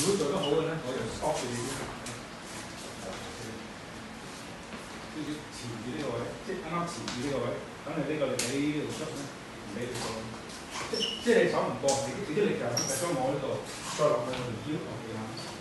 如果做得好嘅咧，我就 stop 住你先。少少纏住呢個位，即係啱啱纏住呢個位，等你呢個力喺呢度出咧，唔俾佢過。即係你手唔過，你啲力就係將我呢度再落去條腰落地下。